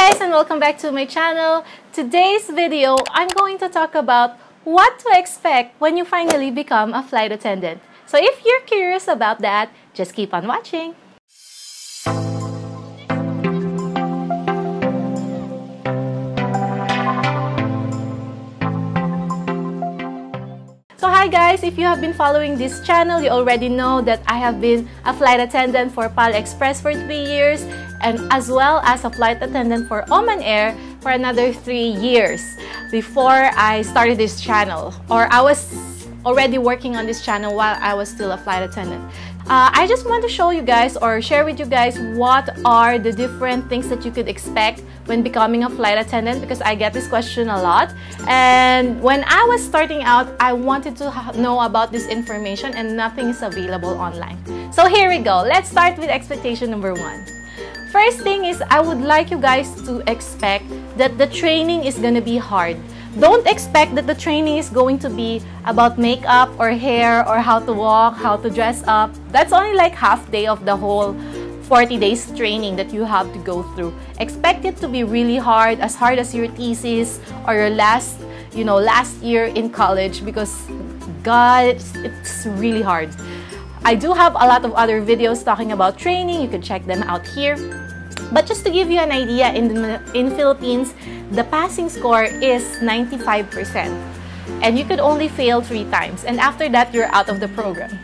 Guys, and welcome back to my channel. Today's video, I'm going to talk about what to expect when you finally become a flight attendant. So if you're curious about that, just keep on watching. So hi guys, if you have been following this channel, you already know that I have been a flight attendant for PAL Express for 3 years and as well as a flight attendant for Oman Air for another 3 years before I started this channel, or I was already working on this channel while I was still a flight attendant. I just want to show you guys or share with you guys what are the different things that you could expect when becoming a flight attendant, because I get this question a lot. And when I was starting out, I wanted to know about this information and nothing is available online. So here we go. Let's start with expectation number 1. First thing is, I would like you guys to expect that the training is going to be hard. Don't expect that the training is going to be about makeup or hair or how to walk, how to dress up. That's only like half day of the whole 40 days training that you have to go through. Expect it to be really hard as your thesis or your last year in college, because God, it's really hard. I do have a lot of other videos talking about training. You can check them out here. But just to give you an idea, in Philippines, the passing score is 95%. And you could only fail 3 times. And after that, you're out of the program.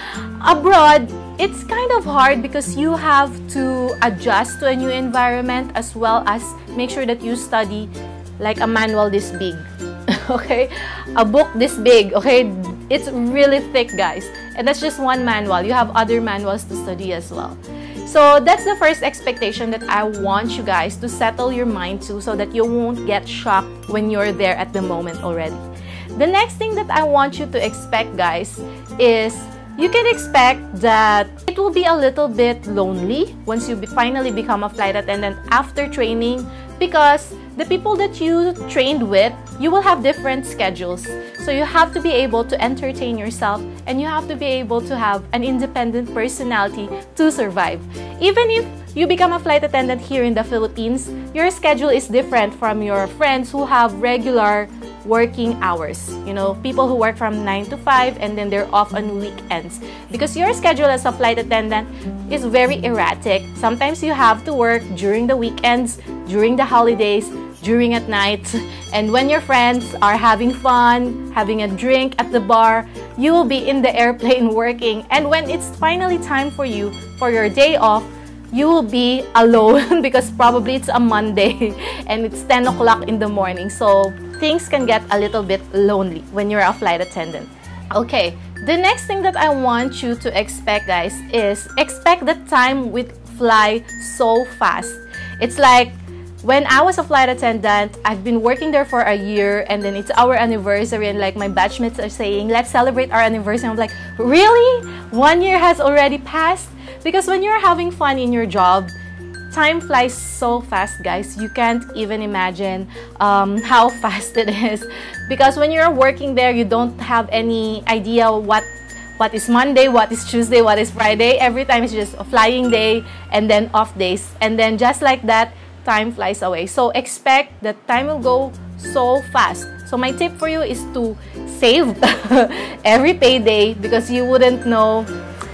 Abroad, it's kind of hard because you have to adjust to a new environment as well as make sure that you study like a manual this big. Okay? A book this big. Okay? It's really thick, guys. And that's just one manual. You have other manuals to study as well. So that's the first expectation that I want you guys to settle your mind to, so that you won't get shocked when you're there at the moment already. The next thing that I want you to expect, guys, is you can expect that it will be a little bit lonely once you finally become a flight attendant after training, because the people that you trained with, you will have different schedules. So you have to be able to entertain yourself and you have to be able to have an independent personality to survive. Even if you become a flight attendant here in the Philippines, your schedule is different from your friends who have regular working hours. You know, people who work from 9 to 5 and then they're off on weekends. Because your schedule as a flight attendant is very erratic. Sometimes you have to work during the weekends, during the holidays, during at night, and when your friends are having fun, having a drink at the bar, you will be in the airplane working. And when it's finally time for you, for your day off, you will be alone because probably it's a Monday and it's 10 o'clock in the morning. So things can get a little bit lonely when you're a flight attendant. Okay, the next thing that I want you to expect, guys, is expect that time will fly so fast. It's like, when I was a flight attendant, I've been working there for a year and then it's our anniversary and like my batchmates are saying, let's celebrate our anniversary. I'm like, really? 1 year has already passed? Because when you're having fun in your job, time flies so fast, guys. You can't even imagine how fast it is. Because when you're working there, you don't have any idea what is Monday, what is Tuesday, what is Friday. Every time it's just a flying day and then off days. And then just like that, time flies away. So expect that time will go so fast. So my tip for you is to save every payday, because you wouldn't know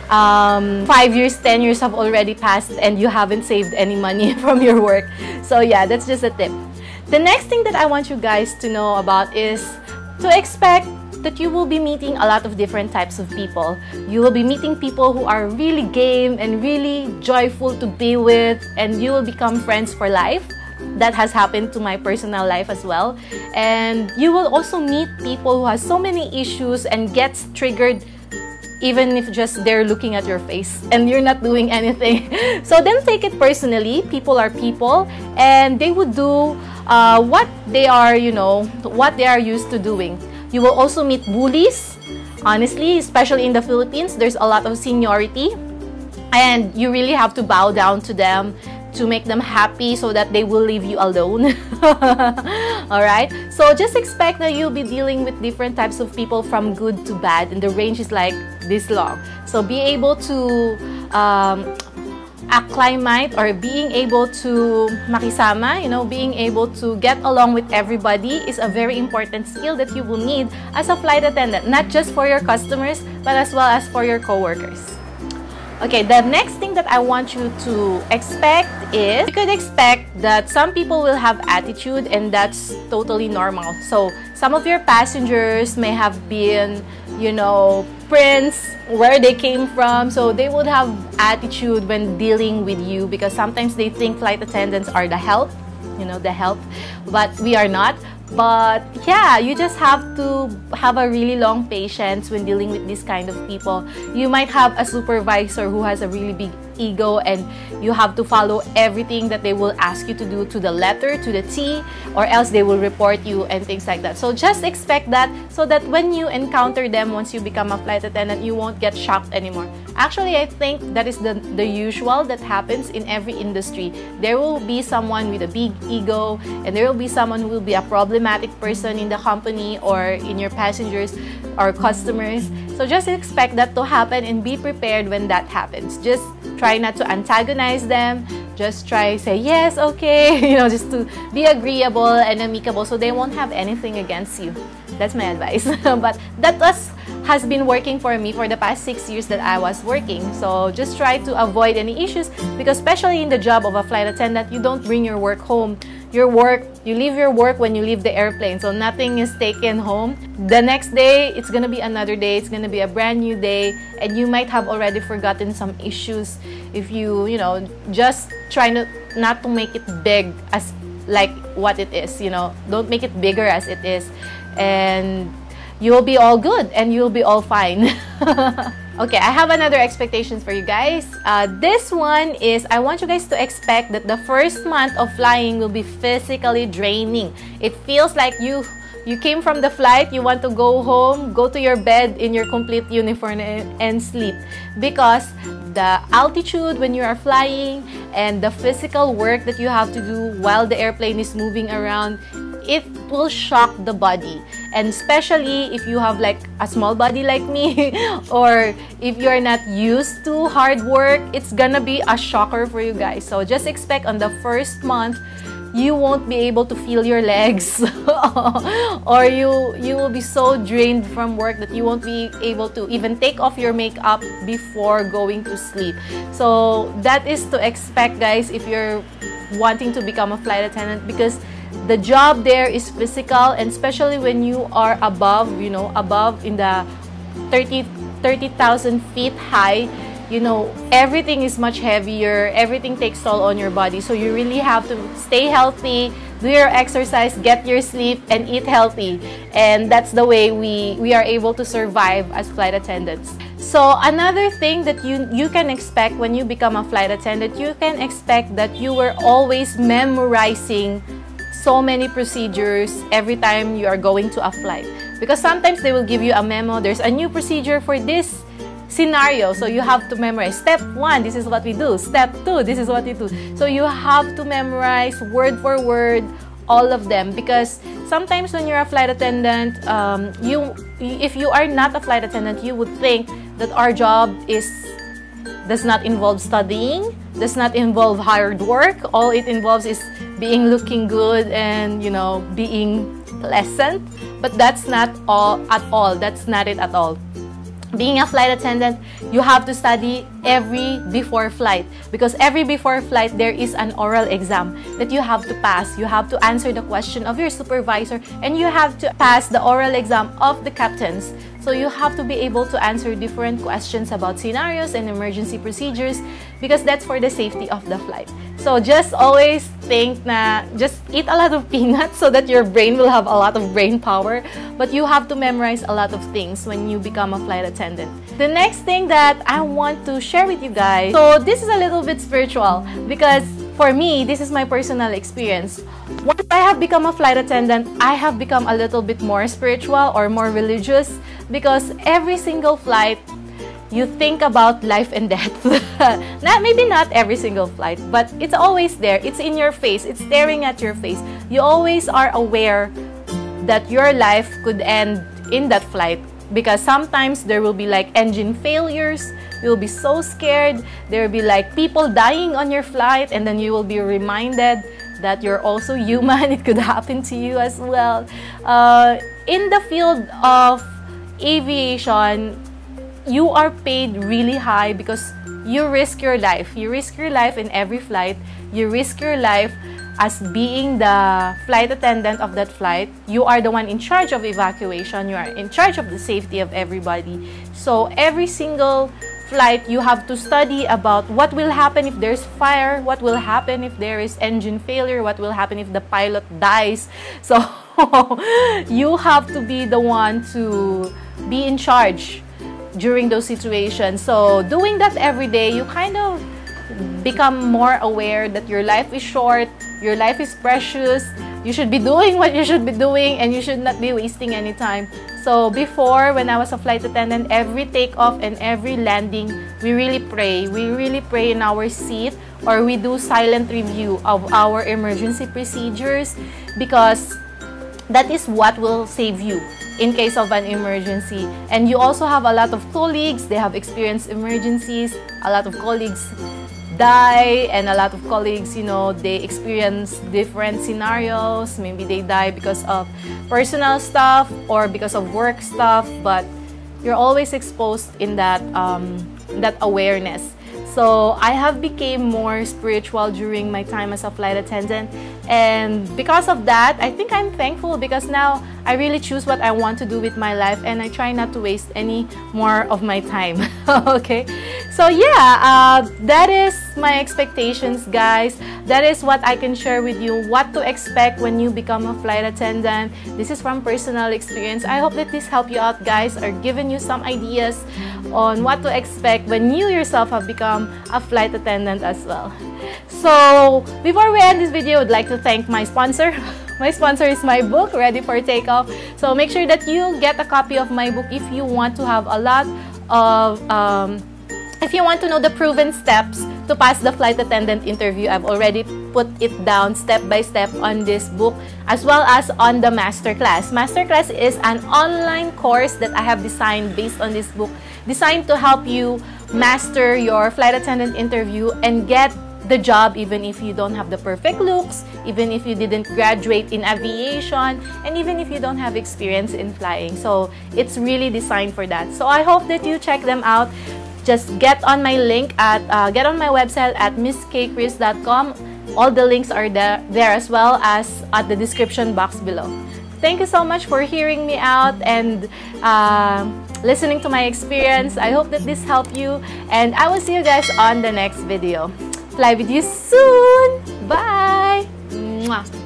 5 years, 10 years have already passed and you haven't saved any money from your work. So yeah, that's just a tip. The next thing that I want you guys to know about is to expect that you will be meeting a lot of different types of people. You will be meeting people who are really game and really joyful to be with, and you will become friends for life. That has happened to my personal life as well. And you will also meet people who have so many issues and gets triggered even if just they're looking at your face and you're not doing anything. So then take it personally. People are people and they would do what they are, what they are used to doing. You will also meet bullies. Honestly, especially in the Philippines, there's a lot of seniority and you really have to bow down to them to make them happy so that they will leave you alone. Alright? So just expect that you'll be dealing with different types of people from good to bad, and the range is like this long. So be able to acclimate or being able to makisama, being able to get along with everybody is a very important skill that you will need as a flight attendant, not just for your customers, but as well as for your coworkers. Okay, the next thing that I want you to expect is, you could expect that some people will have attitude, and that's totally normal. So some of your passengers may have been, prints where they came from, so they would have attitude when dealing with you, because sometimes they think flight attendants are the help, but we are not. But yeah, you just have to have a really long patience when dealing with this kind of people. You might have a supervisor who has a really big ego, and you have to follow everything that they will ask you to do to the letter, to the T, or else they will report you and things like that. So just expect that, so that when you encounter them once you become a flight attendant, you won't get shocked anymore. Actually, I think that is the usual that happens in every industry. There will be someone with a big ego, and there will be someone who will be a problematic person in the company or in your passengers or customers. So just expect that to happen and be prepared when that happens. Just try not to antagonize them. Just try say yes, okay, just to be agreeable and amicable, so they won't have anything against you. That's my advice. But that has been working for me for the past 6 years that I was working. So just try to avoid any issues, because especially in the job of a flight attendant, you don't bring your work home. You leave your work when you leave the airplane, so nothing is taken home. The next day, it's gonna be another day. It's gonna be a brand new day, and you might have already forgotten some issues if you, just try not to make it big as like what it is. Don't make it bigger as it is, and you will be all good and you will be all fine. Okay, I have another expectations for you guys. This one is, I want you guys to expect that the first month of flying will be physically draining. It feels like you came from the flight, you want to go home, go to your bed in your complete uniform and sleep, because the altitude when you are flying and the physical work that you have to do while the airplane is moving around, it will shock the body. And especially if you have like a small body like me, or if you're not used to hard work, it's gonna be a shocker for you guys. So just expect on the first month, you won't be able to feel your legs or you will be so drained from work that you won't be able to even take off your makeup before going to sleep. So that is to expect, guys, if you're wanting to become a flight attendant, because the job there is physical, and especially when you are above, above in the 30,000 feet high, everything is much heavier, everything takes toll on your body. So you really have to stay healthy, do your exercise, get your sleep, and eat healthy. And that's the way we are able to survive as flight attendants. So another thing that you can expect when you become a flight attendant, you can expect that you were always memorizing so many procedures every time you are going to a flight. Because sometimes they will give you a memo, there's a new procedure for this scenario, so you have to memorize. Step 1, this is what we do. Step 2, this is what we do. So you have to memorize word for word all of them, because sometimes when you're a flight attendant, if you are not a flight attendant, you would think that our job does not involve studying, does not involve hard work. All it involves is looking good and being pleasant. But that's not at all. That's not it at all. Being a flight attendant, you have to study every before flight, because every before flight there is an oral exam that you have to pass. You have to answer the question of your supervisor, and you have to pass the oral exam of the captains. So you have to be able to answer different questions about scenarios and emergency procedures, because that's for the safety of the flight. So just always think just eat a lot of peanuts so that your brain will have a lot of brain power. But you have to memorize a lot of things when you become a flight attendant. The next thing that I want to share with you guys, so this is a little bit spiritual, because for me, this is my personal experience. Once I have become a flight attendant, I have become a little bit more spiritual or more religious, because every single flight, you think about life and death. Maybe not every single flight, but it's always there. It's in your face. It's staring at your face. You always are aware that your life could end in that flight because sometimes there will be like engine failures. You'll be so scared. There will be like people dying on your flight, and then you will be reminded that you're also human. It could happen to you as well. In the field of aviation, you are paid really high because you risk your life. You risk your life in every flight. You risk your life as being the flight attendant of that flight. You are the one in charge of evacuation. You are in charge of the safety of everybody. So every single flight, you have to study about what will happen if there's fire, what will happen if there is engine failure, what will happen if the pilot dies. So you have to be the one to be in charge during those situations. So doing that every day, you kind of become more aware that your life is short, your life is precious. You should be doing what you should be doing, and you should not be wasting any time. So before, when I was a flight attendant, every takeoff and every landing, we really pray. We really pray in our seat, or we do silent review of our emergency procedures, because that is what will save you in case of an emergency. And you also have a lot of colleagues, they have experienced emergencies. A lot of colleagues die, and a lot of colleagues, you know, they experience different scenarios. Maybe they die because of personal stuff or because of work stuff, but you're always exposed in that that awareness. So I have become more spiritual during my time as a flight attendant, and because of that, I think I'm thankful, because now I really choose what I want to do with my life, and I try not to waste any more of my time. Okay, so yeah, that is my expectations, guys. That is what I can share with you, what to expect when you become a flight attendant. This is from personal experience. I hope that this helped you out, guys, or given you some ideas on what to expect when you yourself have become a flight attendant as well. So before we end this video, I'd like to thank my sponsor. My sponsor is my book, Ready for Takeoff. So make sure that you get a copy of my book if you want to have a lot of if you want to know the proven steps to pass the flight attendant interview. I've already put it down step by step on this book, as well as on the masterclass. Masterclass is an online course that I have designed based on this book, designed to help you master your flight attendant interview and get the job, even if you don't have the perfect looks, even if you didn't graduate in aviation, and even if you don't have experience in flying. So it's really designed for that. So I hope that you check them out. Just get on my link at get on my website at misskaykrizz.com. All the links are there as well as at the description box below. Thank you so much for hearing me out and listening to my experience. I hope that this helped you, and I will see you guys on the next video. Fly with you soon. Bye. Mwah.